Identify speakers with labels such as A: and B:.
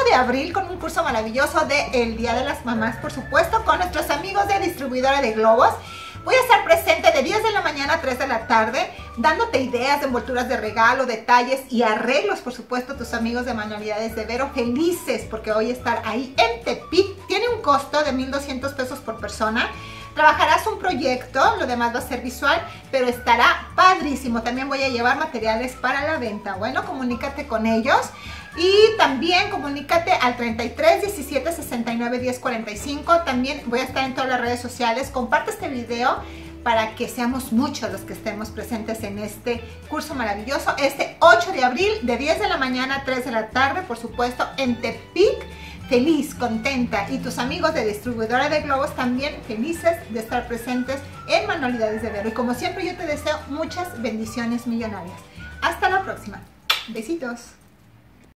A: de abril con un curso maravilloso de el Día de las Mamás, por supuesto, con nuestros amigos de Distribuidora de Globos. Voy a estar presente de 10 de la mañana a 3 de la tarde, dándote ideas de envolturas de regalo, detalles y arreglos, por supuesto, tus amigos de Manualidades de Vero, felices porque voy a estar ahí en Tepic. Tiene un costo de 1,200 pesos por persona. Trabajarás un proyecto, lo demás va a ser visual, pero estará padrísimo. También voy a llevar materiales para la venta. Bueno, comunícate con ellos. Y también comunícate al 33 17 69 10 45. También voy a estar en todas las redes sociales. Comparte este video para que seamos muchos los que estemos presentes en este curso maravilloso. Este 8 de abril, de 10 de la mañana a 3 de la tarde, por supuesto, en Tepic. Feliz, contenta, y tus amigos de Distribuidora de Globos también felices de estar presentes en Manualidades de Vero. Y como siempre, yo te deseo muchas bendiciones millonarias. Hasta la próxima. Besitos.